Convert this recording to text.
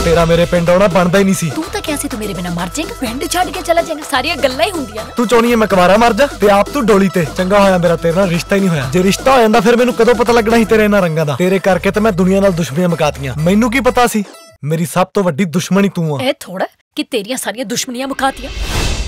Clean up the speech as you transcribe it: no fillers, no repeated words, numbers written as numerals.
तेरा मेरे पिंड आना बनदा ही नहीं सी। तू तो क्या सी, तू मेरे बिना मर जाएगा, पिंड छड़ के चला जाएगा, सारियां गल्लां ही हुंदियां ना। तू चाहनी है मैं कुवारा मर जा ते आप तू डोली ते। चंगा होया मेरा तेरे नाल रिश्ता ही नहीं होया। जे रिश्ता हो जांदा फिर मैनू कदों पता लगना ਸੀ तेरे इन्हां रंगां दा। तेरे करके ते मैं दुनिया नाल दुश्मनियां मुकातियां। मैनू की पता सी मेरी सब तो वड्डी दुश्मन ही तू आ। ए थोड़ा कि तेरियां सारियां दुश्मनियां मुकातियां।